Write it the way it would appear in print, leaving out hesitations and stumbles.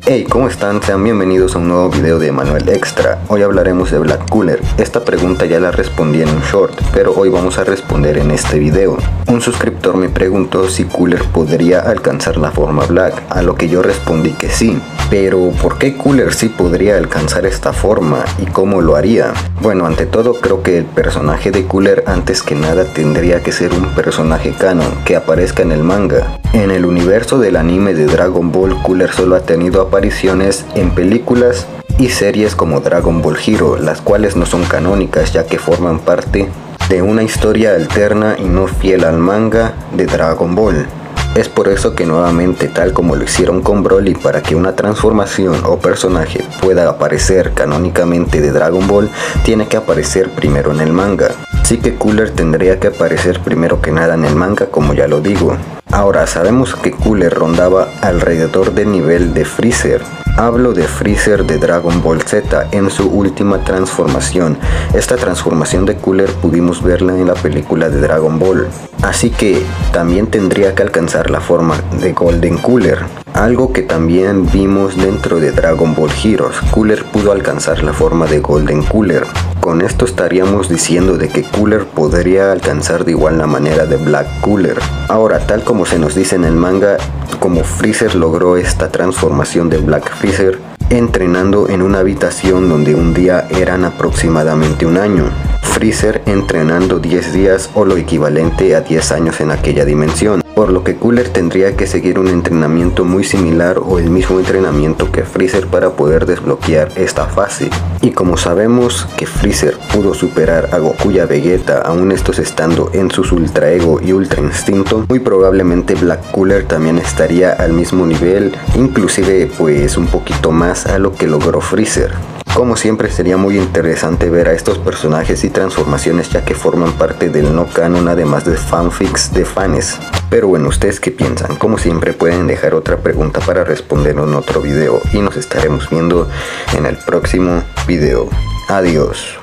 Hey, ¿cómo están? Sean bienvenidos a un nuevo video de Manuel Extra. Hoy hablaremos de Black Cooler. Esta pregunta ya la respondí en un short, pero hoy vamos a responder en este video. Un suscriptor me preguntó si Cooler podría alcanzar la forma Black, a lo que yo respondí que sí. Pero ¿por qué Cooler sí podría alcanzar esta forma y cómo lo haría? Bueno, ante todo creo que el personaje de Cooler antes que nada tendría que ser un personaje canon que aparezca en el manga. En el universo del anime de Dragon Ball, Cooler solo ha tenido apariciones en películas y series como Dragon Ball Hero, las cuales no son canónicas ya que forman parte de una historia alterna y no fiel al manga de Dragon Ball. Es por eso que nuevamente, tal como lo hicieron con Broly, para que una transformación o personaje pueda aparecer canónicamente de Dragon Ball, tiene que aparecer primero en el manga. Así que Cooler tendría que aparecer primero que nada en el manga, como ya lo digo. Ahora, sabemos que Cooler rondaba alrededor del nivel de Freezer. Hablo de Freezer de Dragon Ball Z en su última transformación. Esta transformación de Cooler pudimos verla en la película de Dragon Ball. Así que también tendría que alcanzar la forma de Golden Cooler. Algo que también vimos dentro de Dragon Ball Heroes. Cooler pudo alcanzar la forma de Golden Cooler. Con esto estaríamos diciendo de que Cooler podría alcanzar de igual la manera de Black Cooler. Ahora, tal como se nos dice en el manga, como Freezer logró esta transformación de Black Freezer entrenando en una habitación donde un día eran aproximadamente un año. Freezer entrenando 10 días o lo equivalente a 10 años en aquella dimensión, por lo que Cooler tendría que seguir un entrenamiento muy similar o el mismo entrenamiento que Freezer para poder desbloquear esta fase. Y como sabemos que Freezer pudo superar a Goku y a Vegeta, aún estos estando en sus Ultra Ego y Ultra Instinto, muy probablemente Black Cooler también estaría al mismo nivel, inclusive pues un poquito más a lo que logró Freezer. Como siempre, sería muy interesante ver a estos personajes y transformaciones, ya que forman parte del no canon, además de fanfics de fans. Pero bueno, ¿ustedes qué piensan? Como siempre, pueden dejar otra pregunta para responder en otro video y nos estaremos viendo en el próximo video. Adiós.